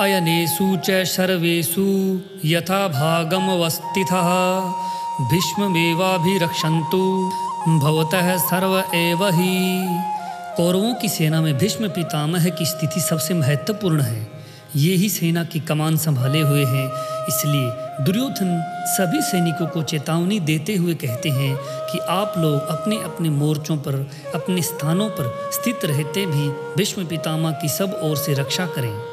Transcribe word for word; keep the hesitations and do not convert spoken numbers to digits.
अयनेषु च सर्वेषु यथा भागमवस्थितः भीष्ममेवाभिरक्षन्तु भवतः सर्व एव हि। कौरवों की सेना में भीष्म पितामह की स्थिति सबसे महत्वपूर्ण है। ये ही सेना की कमान संभाले हुए हैं। इसलिए दुर्योधन सभी सैनिकों को चेतावनी देते हुए कहते हैं कि आप लोग अपने अपने मोर्चों पर अपने स्थानों पर स्थित रहते भी भीष्म पितामह की सब ओर से रक्षा करें।